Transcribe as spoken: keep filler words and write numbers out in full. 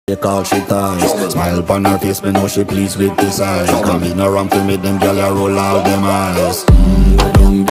Take all she ties. Smile upon her face, me know she pleased with this eyes. Come in around to meet them, girl, I roll out them eyes.